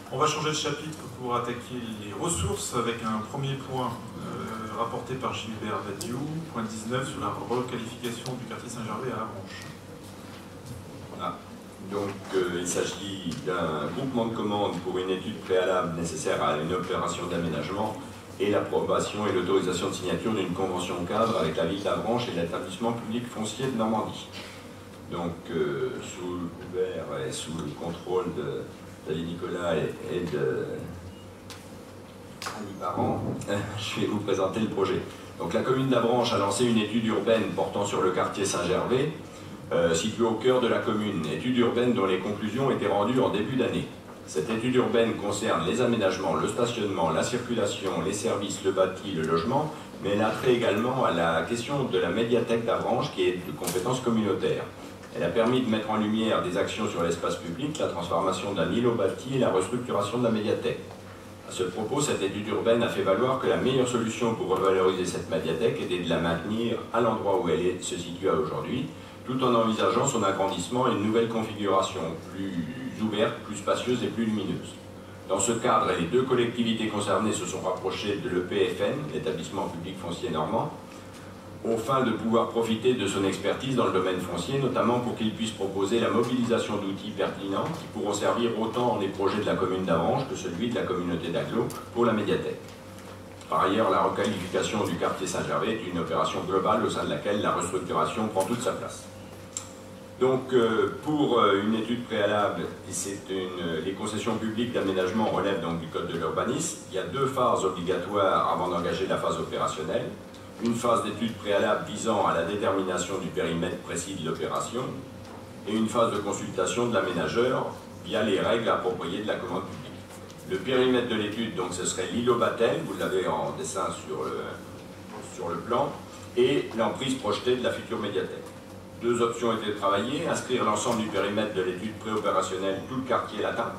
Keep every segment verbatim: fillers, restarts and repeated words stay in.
On va changer de chapitre pour attaquer les ressources avec un premier point euh, rapporté par Gilbert Badiou, point dix-neuf sur la requalification du quartier Saint-Gervais à Avranches. Ah. Donc euh, il s'agit d'un groupement de commandes pour une étude préalable nécessaire à une opération d'aménagement et l'approbation et l'autorisation de signature d'une convention cadre avec la ville d'Avranches et l'établissement public foncier de Normandie. Donc euh, sous le couvert et sous le contrôle de David Nicolas et, et de Annie Parent, je vais vous présenter le projet. Donc la commune d'Avranches a lancé une étude urbaine portant sur le quartier Saint-Gervais, euh, situé au cœur de la commune. Étude urbaine dont les conclusions étaient rendues en début d'année. Cette étude urbaine concerne les aménagements, le stationnement, la circulation, les services, le bâti, le logement, mais elle a trait également à la question de la médiathèque d'Avranches qui est de compétence communautaire. Elle a permis de mettre en lumière des actions sur l'espace public, la transformation d'un îlot bâti et la restructuration de la médiathèque. À ce propos, cette étude urbaine a fait valoir que la meilleure solution pour revaloriser cette médiathèque était de la maintenir à l'endroit où elle est, se situe aujourd'hui, tout en envisageant son agrandissement et une nouvelle configuration plus ouverte, plus spacieuse et plus lumineuse. Dans ce cadre, les deux collectivités concernées se sont rapprochées de l'E P F N, l'établissement public foncier normand, au fin de pouvoir profiter de son expertise dans le domaine foncier, notamment pour qu'il puisse proposer la mobilisation d'outils pertinents qui pourront servir autant les projets de la commune d'Avranches que celui de la communauté d'Aglo pour la médiathèque. Par ailleurs, la requalification du quartier Saint-Gervais est une opération globale au sein de laquelle la restructuration prend toute sa place. Donc, euh, pour euh, une étude préalable, c'est une, les concessions publiques d'aménagement relèvent donc du code de l'urbanisme. Il y a deux phases obligatoires avant d'engager la phase opérationnelle. Une phase d'étude préalable visant à la détermination du périmètre précis de l'opération et une phase de consultation de l'aménageur via les règles appropriées de la commande publique. Le périmètre de l'étude, donc, ce serait l'îlot Batel, vous l'avez en dessin sur le, sur le plan, et l'emprise projetée de la future médiathèque. Deux options étaient travaillées, inscrire l'ensemble du périmètre de l'étude préopérationnelle, tout le quartier latin.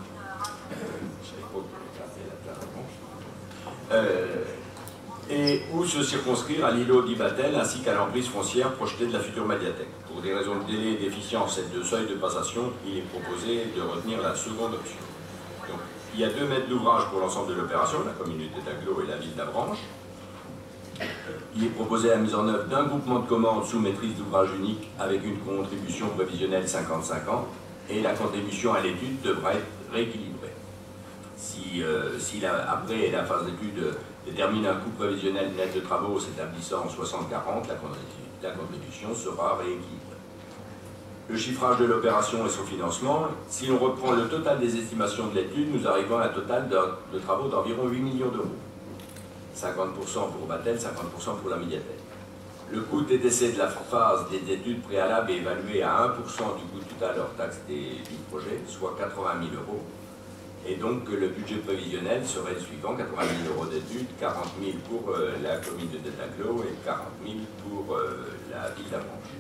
Euh, et ou se circonscrire à l'îlot d'Ibatel ainsi qu'à l'emprise foncière projetée de la future médiathèque. Pour des raisons de délai, d'efficience et de seuil de passation, il est proposé de retenir la seconde option. Donc, il y a deux maîtres d'ouvrage pour l'ensemble de l'opération, la communauté d'Aglo et la ville d'Avranches. Il est proposé la mise en œuvre d'un groupement de commandes sous maîtrise d'ouvrage unique avec une contribution prévisionnelle cinquante cinquante et la contribution à l'étude devra être rééquilibrée. Si, euh, si la, après la phase d'étude détermine un coût prévisionnel net de travaux s'établissant en soixante quarante, la, la contribution sera rééquilibrée. Le chiffrage de l'opération et son financement, si l'on reprend le total des estimations de l'étude, nous arrivons à un total de, de travaux d'environ huit millions d'euros. cinquante pour cent pour Batel, cinquante pour cent pour la médiathèque. Le coût T T C de la phase des études préalables est évalué à un pour cent du coût total hors taxe des, du projet, soit quatre-vingt mille euros. Et donc le budget prévisionnel serait le suivant, quatre-vingt mille euros d'études, quarante mille pour euh, la communauté d'Aglo et quarante mille pour euh, la ville d'Avranches.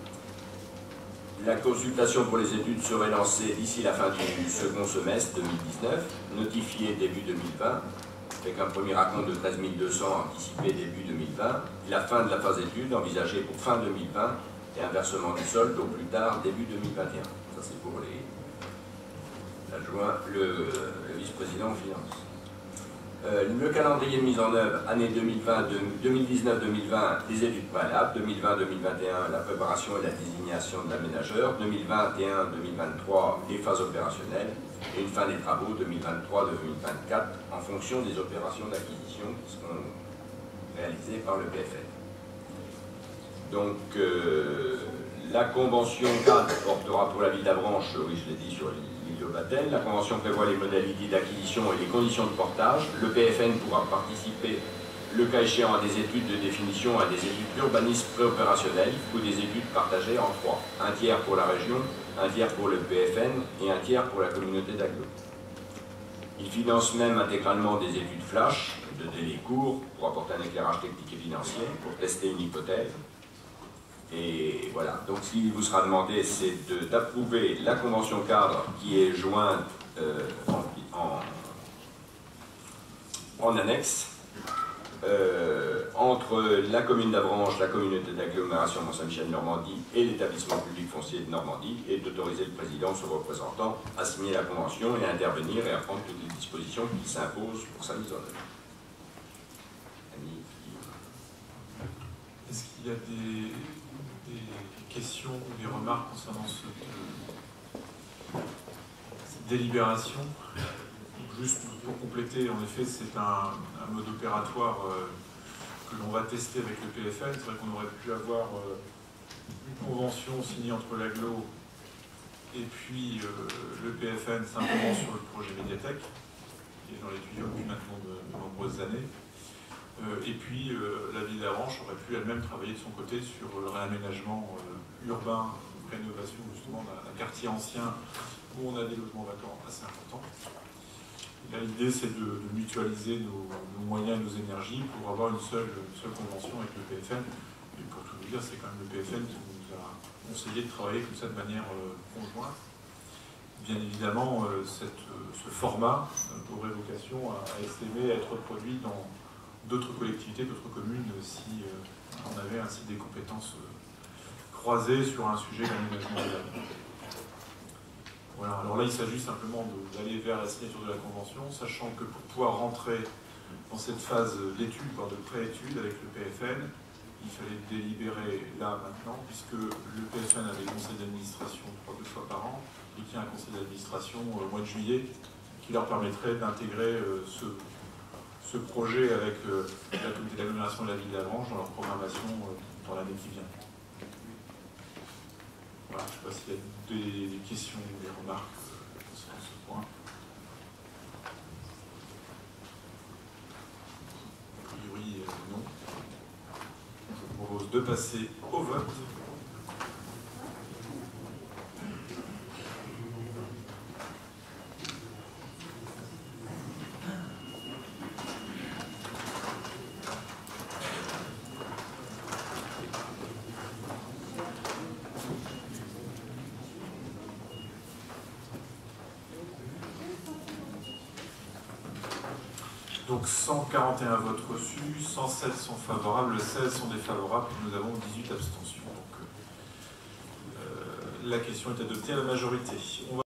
La consultation pour les études serait lancée d'ici la fin du second semestre deux mille dix-neuf, notifiée début deux mille vingt, avec un premier acompte de treize mille deux cents anticipé début deux mille vingt, la fin de la phase d'études envisagée pour fin deux mille vingt et un versement du solde au plus tard début deux mille vingt et un. Ça c'est pour les l'adjoint, le, le vice-président en finance. Euh, le calendrier de mise en œuvre, année deux mille vingt, deux mille dix-neuf deux mille vingt, les études préalables, deux mille vingt deux mille vingt et un, la préparation et la désignation de l'aménageur, deux mille vingt et un deux mille vingt-trois, les phases opérationnelles, et une fin des travaux deux mille vingt-trois deux mille vingt-quatre en fonction des opérations d'acquisition qui seront réalisées par le P F N. Donc, euh, la convention cadre portera pour la ville d'Avranches, oui je l'ai dit sur l'îlot Batel, la convention prévoit les modalités d'acquisition et les conditions de portage. Le P F N pourra participer, le cas échéant, à des études de définition, à des études d'urbanisme préopérationnel ou des études partagées en trois. Un tiers pour la région, un tiers pour le P F N et un tiers pour la communauté d'Aglo. Il finance même intégralement des études flash de délai court pour apporter un éclairage technique et financier, pour tester une hypothèse. Et voilà, donc ce qui vous sera demandé, c'est d'approuver la convention cadre qui est jointe euh, en, en, en annexe euh, entre la commune d'Avranches, la communauté d'agglomération Mont-Saint-Michel-Normandie et l'établissement public foncier de Normandie, et d'autoriser le président, son représentant, à signer la convention et à intervenir et à prendre toutes les dispositions qui s'imposent pour sa mise en œuvre. Est-ce qu'il y a des, des questions ou des remarques concernant cette, cette délibération? Juste pour compléter, en effet, c'est un, un mode opératoire euh, que l'on va tester avec le P F N. C'est vrai qu'on aurait pu avoir euh, une convention signée entre l'agglo et puis euh, le P F N simplement sur le projet médiathèque, qui est dans les tuyaux depuis maintenant de, de nombreuses années. Euh, et puis euh, la ville d'Avranches aurait pu elle-même travailler de son côté sur le réaménagement euh, urbain, rénovation justement d'un quartier ancien où on a des logements vacants assez importants. L'idée, c'est de, de mutualiser nos, nos moyens et nos énergies pour avoir une seule, une seule convention avec le P F N. Et pour tout vous dire, c'est quand même le P F N qui nous a conseillé de travailler comme ça de manière euh, conjointe. Bien évidemment, euh, cette, ce format euh, aurait vocation à, à estimer, à être reproduit dans d'autres collectivités, d'autres communes, si euh, on avait ainsi des compétences euh, croisées sur un sujet d'aménagement de la. Voilà. Alors là, il s'agit simplement d'aller vers la signature de la convention, sachant que pour pouvoir rentrer dans cette phase d'étude, voire de pré-étude avec le P F N, il fallait délibérer là, maintenant, puisque le P F N a des conseils d'administration trois deux fois par an, et qu'il y a un conseil d'administration au mois de juillet qui leur permettrait d'intégrer euh, ce, ce projet avec euh, la communauté d'agglomération de la ville d'Avranches dans leur programmation euh, dans l'année qui vient. Voilà, je ne sais pas s'il y a des, des questions ou des remarques euh, concernant ce point. A priori, euh, non. Je vous propose de passer au vote. Donc cent quarante et un votes reçus, cent sept sont favorables, seize sont défavorables, et nous avons dix-huit abstentions. Donc euh, la question est adoptée à la majorité. On va